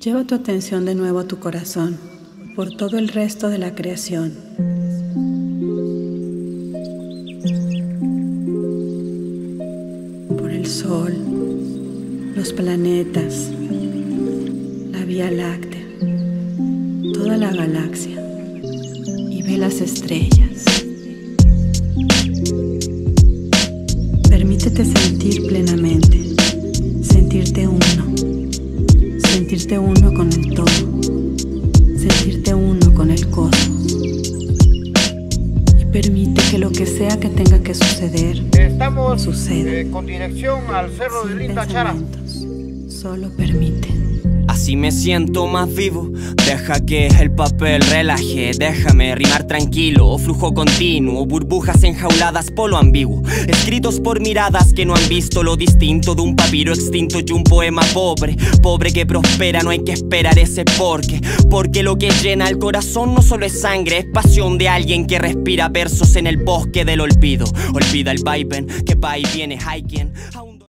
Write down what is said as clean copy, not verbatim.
Lleva tu atención de nuevo a tu corazón, por todo el resto de la creación. Por el Sol, los planetas, la Vía Láctea, toda la galaxia, y ve las estrellas. Permítete sentir plenamente, sentirte uno con el todo, sentirte uno con el cosmos. Y permite que lo que sea que tenga que suceder, suceda. Con dirección al cerro de Linda Chara. Solo permite. Así me siento más vivo. Deja que el papel relaje. Déjame rimar tranquilo. Flujo continuo, burbujas enjauladas, polo ambiguo. Escritos por miradas que no han visto lo distinto de un papiro extinto y un poema pobre. Pobre que prospera, no hay que esperar ese porqué. Porque lo que llena el corazón no solo es sangre, es pasión de alguien que respira versos en el bosque del olvido. Olvida el vaivén que va y viene, hay quien